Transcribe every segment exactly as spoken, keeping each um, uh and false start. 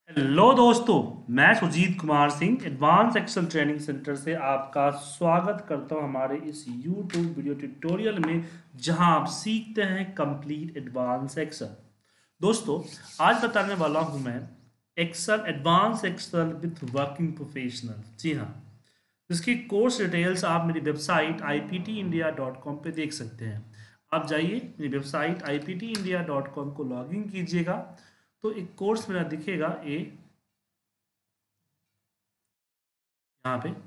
Hello दोस्तों, मैं Sujeet Kumar Singh advance Excel training centre से आपका स्वागत करता हूं हमारे इस यूट्यूब वीडियो ट्यूटोरियल में, जहां आप सीखते हैं कंप्लीट एडवांस एक्सेल। दोस्तों, आज बताने वाला हूं मैं Excel advance Excel with working professional. जी हाँ, इसकी कोर्स डिटेल्स आप मेरी website I P T India dot com पर देख सकते हैं। आप जाइए मेरी website I P T India dot com को लॉगिन कीजिएगा तो एक कोर्स मेरा दिखेगा, ये यहाँ पे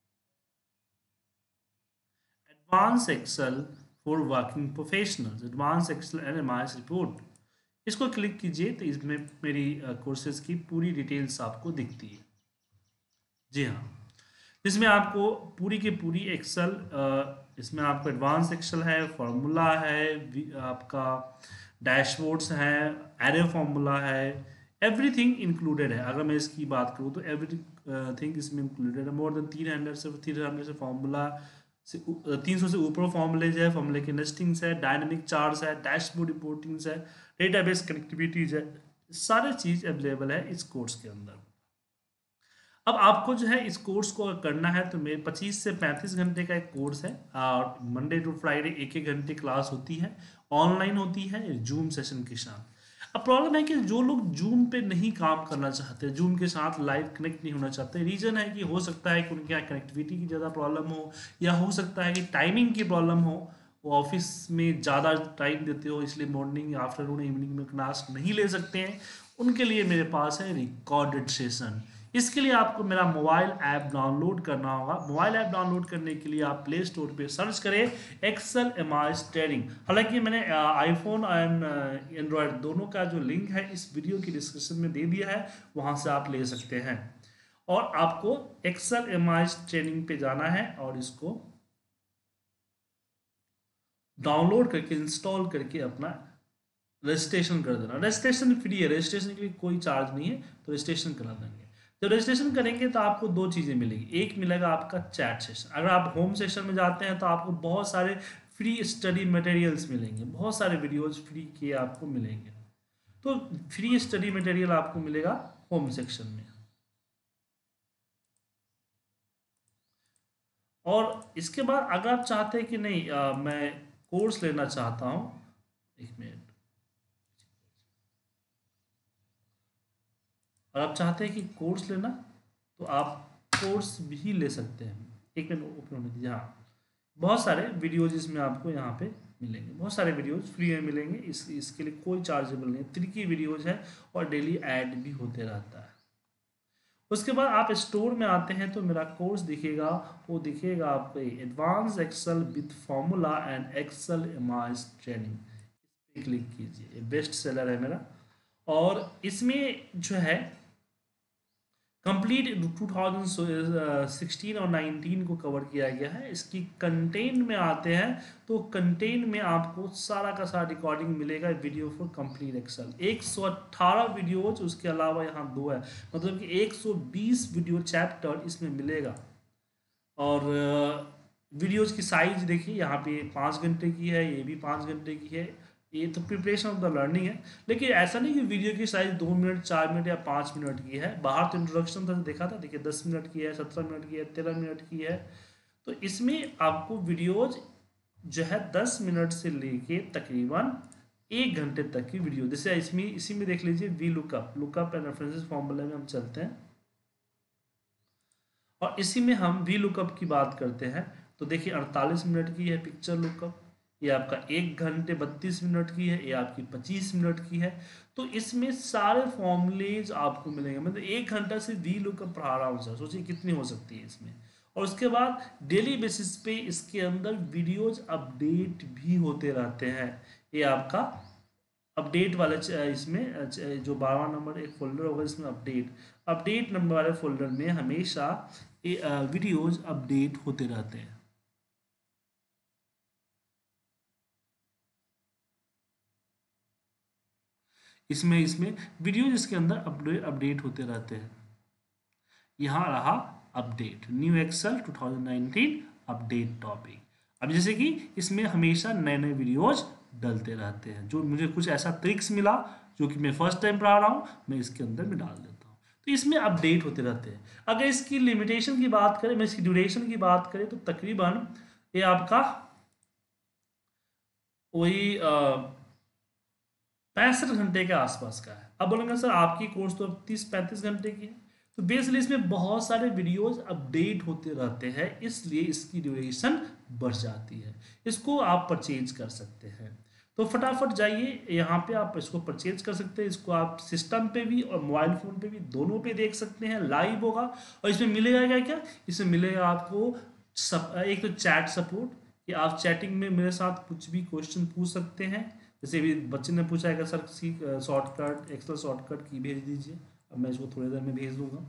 advance Excel for working professionals, advance Excel and M I S report. इसको क्लिक कीजिए तो इसमें मेरी कोर्सेज की पूरी डिटेल्स आपको दिखती है। जी हाँ, इसमें आपको पूरी की पूरी एक्सेल, इसमें आपको एडवांस एक्सेल है, फॉर्मूला है, वि- आपका डैशबोर्ड्स है, एरे फॉर्मूला है, एवरीथिंग इंक्लूडेड है। अगर मैं इसकी बात करूँ तो एवरी थिंग इसमें इंक्लूडेड है। मोर देन तीन हंड्रेड से तीन हंड्रेड से फॉर्मूला से तीन सौ से ऊपर फॉर्मूलेज है, फॉर्मूले के नेस्टिंग्स है, डायनेमिक चार्ट्स है, डैशबोर्ड रिपोर्टिंग्स है, डेटाबेस कनेक्टिविटीज है। सारे चीज़ अवेलेबल है इस कोर्स के अंदर। अब आपको जो है इस कोर्स को अगर करना है तो मेरे पच्चीस से पैंतीस घंटे का एक कोर्स है, और मंडे टू फ्राइडे एक एक घंटे क्लास होती है, ऑनलाइन होती है जूम सेशन के साथ। अब प्रॉब्लम है कि जो लोग जूम पे नहीं काम करना चाहते, जूम के साथ लाइव कनेक्ट नहीं होना चाहते, रीज़न है कि हो सकता है कि उनके यहाँ कनेक्टिविटी की ज़्यादा प्रॉब्लम हो, या हो सकता है कि टाइमिंग की प्रॉब्लम हो, वो ऑफिस में ज़्यादा टाइम देते हो, इसलिए मॉर्निंग आफ्टरनून इवनिंग में क्लास नहीं ले सकते हैं। उनके लिए मेरे पास है रिकॉर्डेड सेशन। इसके लिए आपको मेरा मोबाइल ऐप डाउनलोड करना होगा। मोबाइल ऐप डाउनलोड करने के लिए आप प्ले स्टोर पे सर्च करें Excel M I S training. हालांकि मैंने आईफोन एंड एंड्रॉयड दोनों का जो लिंक है इस वीडियो की डिस्क्रिप्शन में दे दिया है, वहां से आप ले सकते हैं। और आपको Excel M I S training पे जाना है और इसको डाउनलोड करके इंस्टॉल करके अपना रजिस्ट्रेशन कर देना। रजिस्ट्रेशन फ्री है, रजिस्ट्रेशन के लिए कोई चार्ज नहीं है, तो रजिस्ट्रेशन करा देंगे। जब रजिस्ट्रेशन करेंगे तो आपको दो चीज़ें मिलेगी। एक मिलेगा आपका चैट सेशन। अगर आप होम सेशन में जाते हैं तो आपको बहुत सारे फ्री स्टडी मटेरियल्स मिलेंगे, बहुत सारे वीडियोज फ्री के आपको मिलेंगे। तो फ्री स्टडी मटेरियल आपको मिलेगा होम सेक्शन में। और इसके बाद अगर आप चाहते हैं कि नहीं, आ, मैं कोर्स लेना चाहता हूँ, एक मिनट, और आप चाहते हैं कि कोर्स लेना, तो आप कोर्स भी ले सकते हैं। एक मिनट ओपन होने दीजिए। हाँ, बहुत सारे वीडियोज इसमें आपको यहाँ पे मिलेंगे, बहुत सारे वीडियोज फ्री में मिलेंगे। इस इसके लिए कोई चार्जेबल नहीं है, त्रिकी वीडियोज है, और डेली ऐड भी होते रहता है। उसके बाद आप स्टोर में आते हैं तो मेरा कोर्स दिखेगा, वो दिखेगा आपको advance Excel with formula and Excel MIS training. इस पर क्लिक कीजिए, बेस्ट सेलर है मेरा। और इसमें जो है कंप्लीट टू थाउजेंड सिक्सटीन और नाइनटीन को कवर किया गया है। इसकी कंटेंट में आते हैं तो कंटेंट में आपको सारा का सारा रिकॉर्डिंग मिलेगा, वीडियो फॉर कंप्लीट एक्सेल एक सौ अट्ठारह वीडियोज, उसके अलावा यहाँ दो है, मतलब कि एक सौ बीस वीडियो चैप्टर इसमें मिलेगा। और वीडियोज की साइज देखिए, यहाँ पे पाँच घंटे की है, ये भी पाँच घंटे की है। ये तो प्रिपरेशन ऑफ द लर्निंग है, लेकिन ऐसा नहीं कि वीडियो की साइज दो मिनट चार मिनट या पाँच मिनट की है। बाहर तो इंट्रोडक्शन था, देखा था, देखिए दस मिनट की है, सत्रह मिनट की है, तेरह मिनट की है। तो इसमें आपको वीडियोज जो है दस मिनट से लेके तकरीबन एक घंटे तक की वीडियो, जैसे इसमें इसी में देख लीजिए V lookup lookup and references formula में हम चलते हैं, और इसी में हम वी लुकअप की बात करते हैं। तो देखिए अड़तालीस मिनट की है पिक्चर लुकअप, ये आपका एक घंटे बत्तीस मिनट की है, ये आपकी पच्चीस मिनट की है। तो इसमें सारे फॉर्मूलेज आपको मिलेंगे, मतलब एक घंटा से वी लुकअप पढ़ा रहा हूँ सर, सोचिए कितनी हो सकती है इसमें। और उसके बाद डेली बेसिस पे इसके अंदर वीडियोज अपडेट भी होते रहते हैं। ये आपका अपडेट वाले इसमें जो बारहवां नंबर एक फोल्डर होगा, इसमें अपडेट अपडेट नंबर वाले फोल्डर में हमेशा वीडियोज अपडेट होते रहते हैं। इसमें इसमें वीडियोज इसके अंदर अपडेट अपडेट होते रहते हैं। यहाँ रहा update, new Excel two thousand nineteen update topic. अब जैसे कि इसमें हमेशा नए नए वीडियोज डलते रहते हैं, जो मुझे कुछ ऐसा ट्रिक्स मिला जो कि मैं फर्स्ट टाइम पढ़ा रहा हूँ, मैं इसके अंदर में डाल देता हूँ। तो इसमें अपडेट होते रहते हैं। अगर इसकी लिमिटेशन की बात करें, मैं इसकी ड्यूरेशन की बात करें, तो तकरीबन ये आपका वही पैंसठ घंटे के आसपास का है। अब बोलेंगे सर आपकी कोर्स तो तीस पैंतीस घंटे की है, तो बेसिकली इसमें बहुत सारे वीडियोस अपडेट होते रहते हैं, इसलिए इसकी ड्यूरेशन बढ़ जाती है। इसको आप परचेज कर सकते हैं, तो फटाफट जाइए यहाँ पे आप इसको परचेज कर सकते हैं। इसको आप सिस्टम पे भी और मोबाइल फ़ोन पे भी दोनों पे देख सकते हैं, लाइव होगा। और इसमें मिलेगा क्या क्या, इसमें मिलेगा आपको सब, एक तो चैट सपोर्ट कि आप चैटिंग में मेरे साथ कुछ भी क्वेश्चन पूछ सकते हैं। जैसे भी बच्चे ने पूछा है कि sir C shortcut Excel shortcut की भेज दीजिए, अब मैं इसको थोड़ी देर में भेज दूंगा।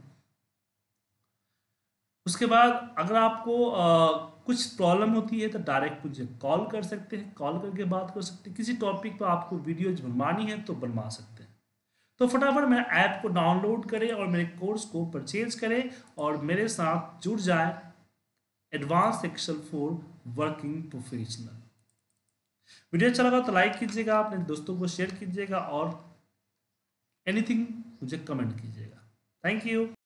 उसके बाद अगर आपको आ, कुछ प्रॉब्लम होती है तो डायरेक्ट मुझे कॉल कर सकते हैं, कॉल करके बात कर सकते हैं। किसी टॉपिक पर आपको वीडियोज बनवानी है तो बनवा सकते हैं। तो फटाफट मेरे ऐप को डाउनलोड करें और मेरे कोर्स को परचेज करें और मेरे साथ जुड़ जाएं advance Excel for working professional. Video अच्छा लगा तो लाइक कीजिएगा, अपने दोस्तों को शेयर कीजिएगा और एनीथिंग मुझे कमेंट कीजिएगा। Thank you.